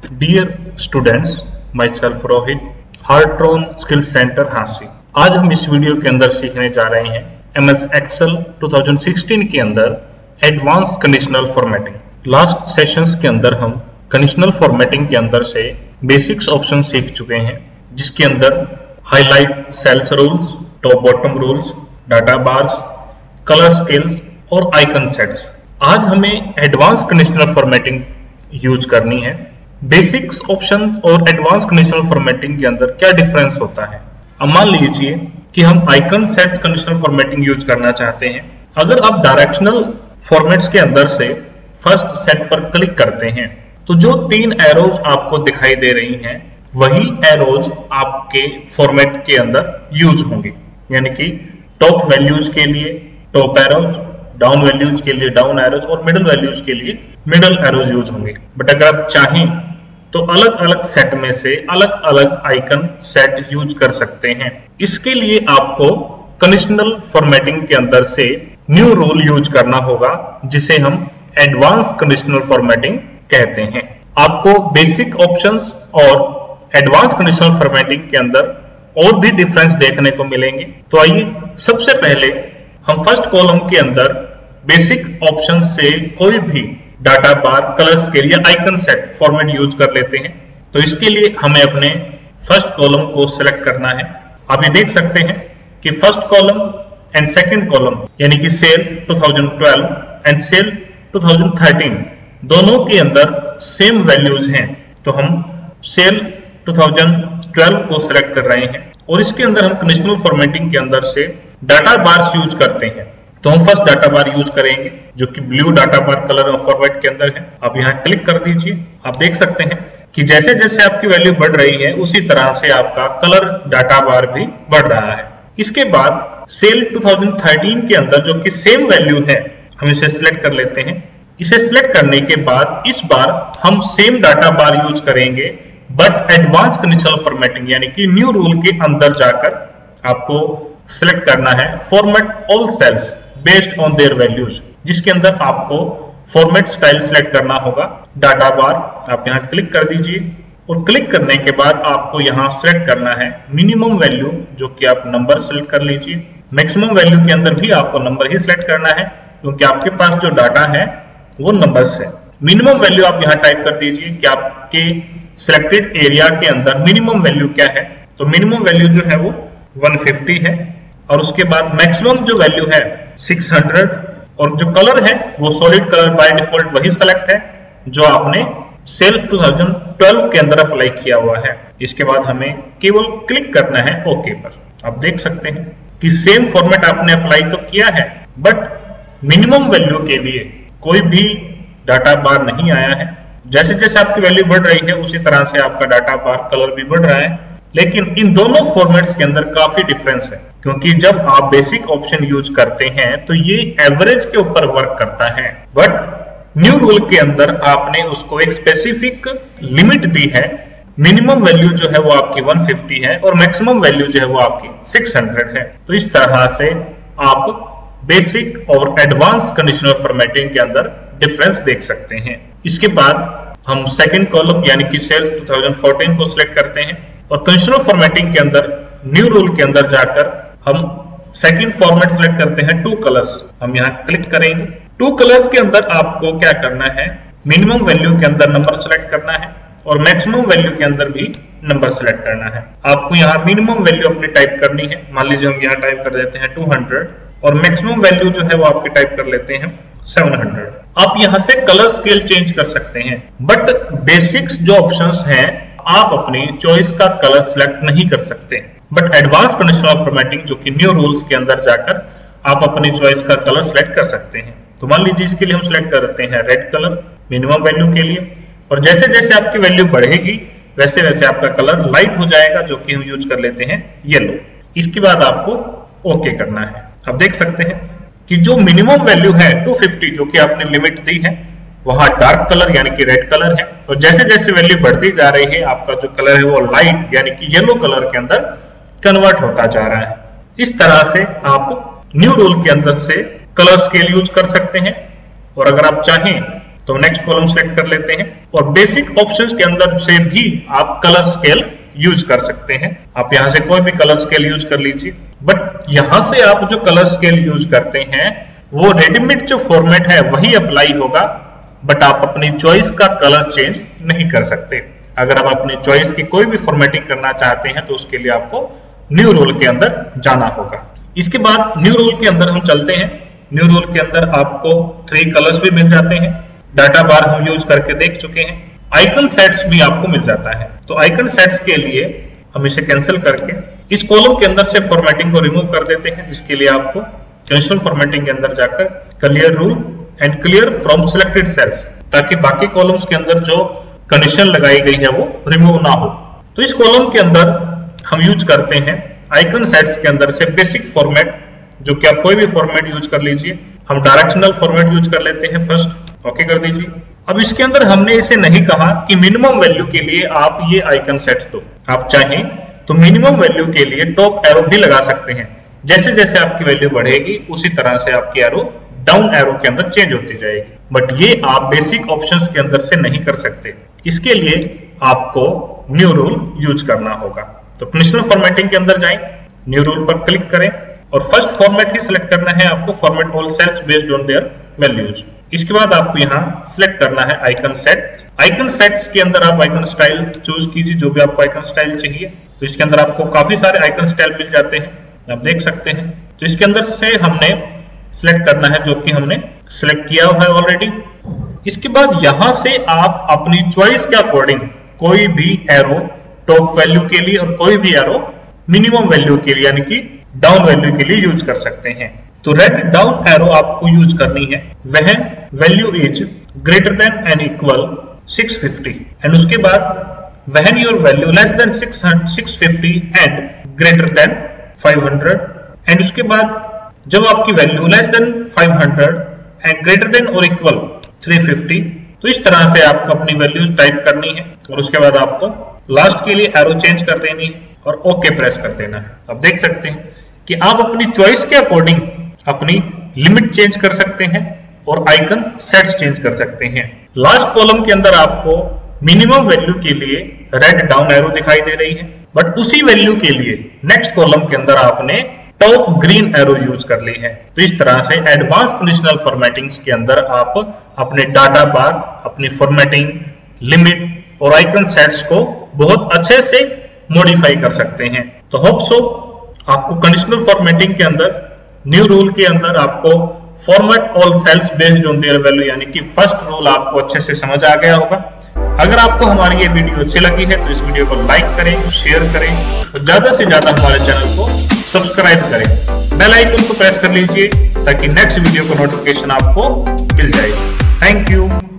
Dear students, myself Rohit, Heartron Skills Center Hansi. आज हम इस वीडियो के अंदर सीखने जा रहे हैं MS Excel 2016 के अंदर advance conditional formatting. Last sessions के अंदर हम कंडीशनल फॉर्मेटिंग के अंदर से बेसिक्स ऑप्शन सीख चुके हैं, जिसके अंदर highlight cells rules, top bottom rules, data bars, colour scales और आइकन सेट्स। आज हमें एडवांस कंडीशनल फॉर्मेटिंग यूज करनी है। बेसिक्स ऑप्शन और एडवांस कंडीशनल फॉर्मेटिंग के अंदर क्या डिफरेंस होता है। अब मान लीजिए कि हम icon sets conditional formatting use करना चाहते हैं। अगर आप डायरेक्शनल फॉर्मेट्स के अंदर से फर्स्ट सेट पर क्लिक करते हैं तो जो 3 एरोज आपको दिखाई दे रही हैं वही एरोज आपके फॉर्मेट के अंदर यूज होंगे, यानी कि टॉप वैल्यूज के लिए टॉप एरोज, डाउन वैल्यूज के लिए डाउन एरोज और मिडिल वैल्यूज के लिए मिडिल एरोज यूज होंगे। बट अगर आप चाहें तो अलग अलग सेट में से अलग अलग आइकन सेट यूज कर सकते हैं। इसके लिए आपको कंडीशनल फॉर्मेटिंग के अंदर से न्यू रूल यूज करना होगा, जिसे हम एडवांस कंडीशनल फॉर्मेटिंग कहते हैं। आपको बेसिक ऑप्शंस और एडवांस कंडीशनल फॉर्मेटिंग के अंदर और भी डिफरेंस देखने को मिलेंगे। तो आइए सबसे पहले हम फर्स्ट कॉलम के अंदर बेसिक ऑप्शन से कोई भी डाटा बार, कलर स्केल या आइकन सेट फॉर्मेट यूज कर लेते हैं। तो इसके लिए हमें अपने फर्स्ट कॉलम को सिलेक्ट करना है। आप ये देख सकते हैं कि first column and second column यानी कि सेल 2012 एंड सेल 2013 दोनों के अंदर सेम वैल्यूज हैं। तो हम सेल 2012 को सिलेक्ट कर रहे हैं और इसके अंदर हम कंडीशनल फॉर्मेटिंग के अंदर से डाटा बार्स यूज करते हैं। तो हम फर्स्ट डाटा बार यूज करेंगे जो कि ब्लू डाटा बार कलर और फॉर्मेट के अंदर है। आप यहाँ क्लिक कर दीजिए। आप देख सकते हैं कि जैसे जैसे आपकी वैल्यू बढ़ रही है उसी तरह से आपका कलर डाटा बार भी बढ़ रहा है। इसके बाद सेल 2013 के अंदर जो कि सेम वैल्यू है, हम इसे सिलेक्ट कर लेते हैं। इसे सिलेक्ट करने के बाद इस बार हम सेम डाटा बार यूज करेंगे, बट एडवांस कंडीशनल फॉर्मेटिंग यानी कि न्यू रूल के अंदर जाकर आपको सिलेक्ट करना है format all cells based on their values, जिसके अंदर आपको फॉर्मेट स्टाइल सिलेक्ट करना होगा। डाटा बार आप यहाँ क्लिक कर दीजिए और क्लिक करने के बाद आपको यहाँ सिलेक्ट करना है मिनिमम वैल्यू, जो कि आप नंबर सिलेक्ट कर लीजिए। मैक्सिमम वैल्यू के अंदर भी आपको नंबर ही सिलेक्ट करना है, क्योंकि आपके पास जो डाटा है वो नंबर्स है। मिनिमम वैल्यू आप यहाँ टाइप कर दीजिए कि आपके सिलेक्टेड एरिया के अंदर मिनिमम वैल्यू क्या है। तो मिनिमम वैल्यू जो है वो 150 है और उसके बाद मैक्सिमम जो वैल्यू है 600 और जो कलर है वो सॉलिड कलर बाय डिफॉल्ट वही सिलेक्ट है जो आपने सेल 2012 के अंदर अप्लाई किया हुआ है। इसके बाद हमें केवल क्लिक करना है ओके पर। आप देख सकते हैं कि सेम फॉर्मेट आपने अप्लाई तो किया है, बट मिनिमम वैल्यू के लिए कोई भी डाटा बार नहीं आया है। जैसे जैसे आपकी वैल्यू बढ़ रही है उसी तरह से आपका डाटा बार कलर भी बढ़ रहा है। लेकिन इन दोनों फॉर्मेट्स के अंदर काफी डिफरेंस है, क्योंकि जब आप बेसिक ऑप्शन यूज करते हैं तो ये एवरेज के ऊपर वर्क करता है, बट न्यू रूल के अंदर आपने उसको एक स्पेसिफिक लिमिट दी है। मिनिमम वैल्यू जो है वो आपकी 150 है और मैक्सिमम वैल्यू जो है वो आपकी 600 है। तो इस तरह से आप बेसिक और एडवांस कंडीशनल फॉर्मेटिंग के अंदर डिफरेंस देख सकते हैं। इसके बाद हम सेकंड कॉलम यानी कि सेल 2014 को सिलेक्ट करते हैं और कंडीशनल फॉर्मेटिंग के अंदर न्यू रूल के अंदर जाकर हम सेकंड फॉर्मेट सिलेक्ट करते हैं 2 कलर्स। हम यहाँ क्लिक करेंगे। 2 कलर्स के अंदर आपको क्या करना है, मिनिमम वैल्यू के अंदर नंबर सिलेक्ट करना है और मैक्सिमम वैल्यू के अंदर भी नंबर सिलेक्ट करना है। आपको यहाँ मिनिमम वैल्यू अपनी टाइप करनी है। मान लीजिए हम यहाँ टाइप कर देते हैं 200 और मैक्सिमम वैल्यू जो है वो आपकी टाइप कर लेते हैं 700। आप यहाँ से कलर स्केल चेंज कर सकते हैं, बट बेसिक्स जो ऑप्शंस हैं आप अपनी चॉइस का कलर सिलेक्ट नहीं कर सकते। बट एडवांस कंडीशनल फॉर्मेटिंग जो कि न्यू रूल्स के अंदर जाकर आप अपनी चॉइस का कलर सिलेक्ट कर सकते हैं। तो मान लीजिए इसके लिए हम सिलेक्ट करते हैं रेड कलर मिनिमम वैल्यू के लिए, और जैसे जैसे आपकी वैल्यू बढ़ेगी वैसे वैसे आपका कलर लाइट हो जाएगा, जो कि हम यूज कर लेते हैं येलो। इसके बाद आपको ओके करना है। आप देख सकते हैं कि जो मिनिमम वैल्यू है 250 जो कि आपने लिमिट दी है, वहां डार्क कलर यानी कि रेड कलर है, और जैसे जैसे वैल्यू बढ़ती जा रही है आपका जो कलर है वो लाइट यानी कि येलो कलर के अंदर कन्वर्ट होता जा रहा है। इस तरह से आप न्यू रूल के अंदर से कलर स्केल यूज कर सकते हैं। और अगर आप चाहें तो तो नेक्स्ट कॉलम सेलेक्ट कर लेते हैं और बेसिक ऑप्शंस के अंदर से भी आप कलर स्केल यूज कर सकते हैं। आप यहां से कोई भी कलर स्केल यूज कर लीजिए, बट यहां से आप जो कलर स्केल यूज करते हैं वो रेडीमेड जो फॉर्मेट है वही अप्लाई होगा, बट आप अपनी चॉइस का कलर चेंज नहीं कर सकते। अगर आप अपनी चॉइस की कोई भी फॉर्मेटिंग करना चाहते हैं तो उसके लिए आपको न्यू रोल के अंदर जाना होगा। इसके बाद न्यू रोल के अंदर हम चलते हैं। न्यू रोल के अंदर आपको 3 कलर्स भी मिल जाते हैं। डाटा बार हम यूज करके देख चुके हैं। आइकन सेट्स भी आपको मिल जाता है। तो आइकन सेट्स के लिए हम इसे कैंसिल करके इस कॉलम के अंदर से फॉर्मेटिंग को रिमूव कर देते हैं, जिसके लिए आपको कंडीशनल फॉर्मेटिंग के अंदर जाकर clear rule and clear from selected cells, ताकि बाकी कॉलम्स के अंदर जो कंडीशन लगाई गई है वो रिमूव ना हो। तो इस कॉलम के अंदर हम यूज करते हैं आइकन सेट्स के अंदर से बेसिक फॉर्मेट, जो कि आप कोई भी फॉर्मेट यूज कर लीजिए। हम डायरेक्शनल फॉर्मेट यूज कर लेते हैं फर्स्ट, ओके कर दीजिए। अब इसके अंदर हमने इसे नहीं कहा कि मिनिमम वैल्यू के लिए आप ये आइकन सेट्स दो। आप चाहें तो मिनिमम वैल्यू के लिए टॉप एरो भी लगा सकते हैं। जैसे जैसे आपकी वैल्यू बढ़ेगी उसी तरह से आपकी एरो डाउन एरो के अंदर चेंज होती जाएगी, बट ये आप बेसिक ऑप्शंस के अंदर से नहीं कर सकते। इसके लिए आपको न्यू रूल यूज करना होगा। तो कंडीशनल फॉर्मेटिंग के अंदर जाएं, न्यू रूल पर क्लिक करें और फर्स्ट फॉर्मेट ही सिलेक्ट करना है आपको, format all cells based on their values. इसके बाद आपको यहाँ सिलेक्ट करना है आइकन सेट। आइकन सेट्स के अंदर आप आइकन स्टाइल चूज कीजिए, जो भी आपको आइकन स्टाइल चाहिए। तो इसके अंदर आपको काफी सारे आइकन स्टाइल मिल जाते हैं, आप देख सकते हैं। तो इसके अंदर से हमने सिलेक्ट करना है जो कि हमने सिलेक्ट किया हुआ है ऑलरेडी। इसके बाद यहां से आप अपनी चॉइस के अकॉर्डिंग कोई भी एरो टॉप वैल्यू के लिए और कोई भी एरो मिनिमम वैल्यू के लिए यानी कि डाउन वैल्यू के लिए यूज कर सकते हैं। तो रेड डाउन एरो आपको यूज करनी है वह value is greater than and equal 650 and उसके बाद when your value less than 650 and greater than 500 and उसके बाद जब आपकी value less than 500 and greater than और इक्वल 350, तो इस तरह से आपको अपनी वैल्यूज टाइप करनी है और उसके बाद आपको लास्ट के लिए एरो चेंज कर देनी है और ओके प्रेस कर देना है। आप देख सकते हैं कि आप अपनी चॉइस के अकॉर्डिंग अपनी लिमिट चेंज कर सकते हैं और आइकन सेट्स चेंज कर सकते हैं। लास्ट कॉलम के अंदर आपको मिनिमम वैल्यू के लिए रेड डाउन एरो दिखाई दे रही है, बट उसी वैल्यू के लिए नेक्स्ट कॉलम के अंदर आपने टॉप ग्रीन एरो यूज कर ली है। तो इस तरह से एडवांस कंडीशनल फॉर्मेटिंग्स के अंदर आप अपने डाटा बार, अपनी फॉर्मेटिंग, लिमिट और आइकन सेट्स को बहुत अच्छे से मॉडिफाई कर सकते हैं। तो होप सो आपको कंडीशनल फॉर्मेटिंग के अंदर न्यू रूल के अंदर आपको format all cells based on their value यानी कि फर्स्ट रूल आपको अच्छे से समझ आ गया होगा। अगर आपको हमारी ये वीडियो अच्छी लगी है तो इस वीडियो को लाइक करें, शेयर करें और ज्यादा से ज्यादा हमारे चैनल को सब्सक्राइब करें। बेल आइकन को प्रेस कर लीजिए ताकि नेक्स्ट वीडियो का नोटिफिकेशन आपको मिल जाए। Thank you.